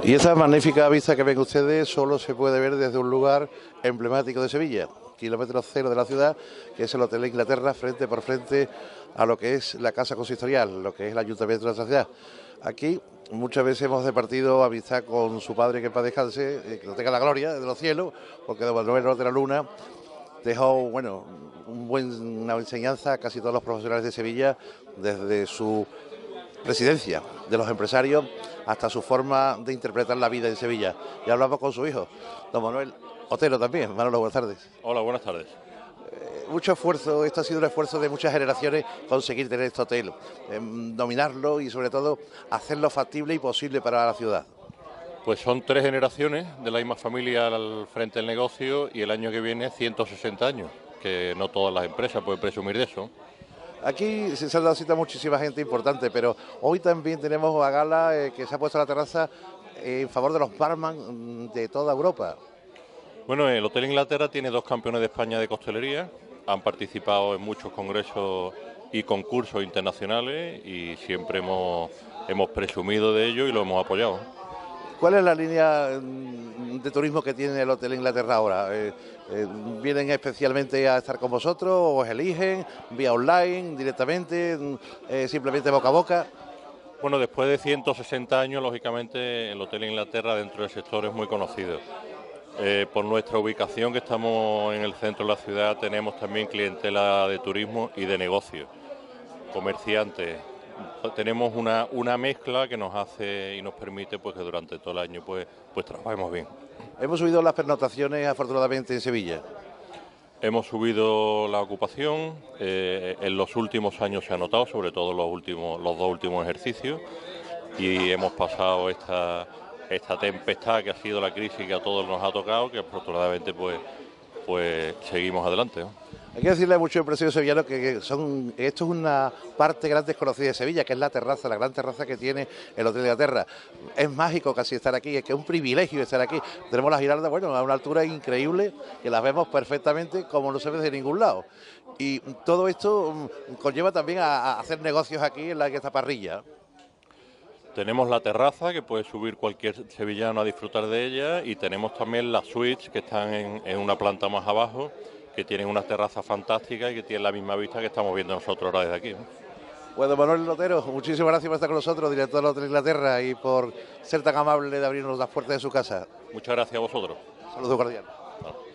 Y esa magnífica vista que ven ustedes solo se puede ver desde un lugar emblemático de Sevilla, kilómetro cero de la ciudad, que es el Hotel Inglaterra, frente por frente a lo que es la Casa Consistorial, lo que es el Ayuntamiento de nuestra ciudad. Aquí muchas veces hemos departido amistad con su padre, que en paz descanse, que no tenga la gloria de los cielos, porque don Manuel de la Luna dejó, bueno, una enseñanza a casi todos los profesionales de Sevilla, desde su presidencia de los empresarios hasta su forma de interpretar la vida en Sevilla. Ya hablamos con su hijo, don Manuel Otero también. Manolo, buenas tardes. Hola, buenas tardes. Mucho esfuerzo, esto ha sido un esfuerzo de muchas generaciones conseguir tener este hotel, dominarlo y sobre todo hacerlo factible y posible para la ciudad. Pues son 3 generaciones de la misma familia al frente del negocio y el año que viene 160 años, que no todas las empresas pueden presumir de eso. Aquí se ha dado cita a muchísima gente importante, pero hoy también tenemos a gala que se ha puesto a la terraza en favor de los barman de toda Europa. Bueno, el Hotel Inglaterra tiene 2 campeones de España de costelería, han participado en muchos congresos y concursos internacionales y siempre hemos presumido de ello y lo hemos apoyado. ¿Cuál es la línea de turismo que tiene el Hotel Inglaterra ahora? ¿Vienen especialmente a estar con vosotros o os eligen vía online, directamente, simplemente boca a boca? Bueno, después de 160 años, lógicamente, el Hotel Inglaterra dentro del sector es muy conocido. Por nuestra ubicación, que estamos en el centro de la ciudad, tenemos también clientela de turismo y de negocio, comerciantes. Tenemos una mezcla que nos hace y nos permite pues que durante todo el año pues trabajemos bien. Hemos subido las pernotaciones afortunadamente en Sevilla. Hemos subido la ocupación, en los últimos años se ha notado, sobre todo los 2 últimos ejercicios, y hemos pasado esta tempestad que ha sido la crisis que a todos nos ha tocado, que afortunadamente pues seguimos adelante, ¿no? Hay que decirle a muchos empresarios sevillanos que esto es una parte gran desconocida de Sevilla, que es la terraza, la gran terraza que tiene el Hotel Inglaterra. Es mágico casi estar aquí, es que es un privilegio estar aquí. Tenemos las Giraldas, bueno, a una altura increíble, que las vemos perfectamente como no se ve de ningún lado. Y todo esto conlleva también a hacer negocios aquí en esta parrilla. Tenemos la terraza, que puede subir cualquier sevillano a disfrutar de ella, y tenemos también las suites, que están en una planta más abajo, que tienen unas terrazas fantásticas y que tienen la misma vista que estamos viendo nosotros ahora desde aquí, ¿no? Bueno, Manuel Otero, muchísimas gracias por estar con nosotros, director del Hotel Inglaterra, y por ser tan amable de abrirnos las puertas de su casa. Muchas gracias a vosotros. Saludos cordiales. Claro.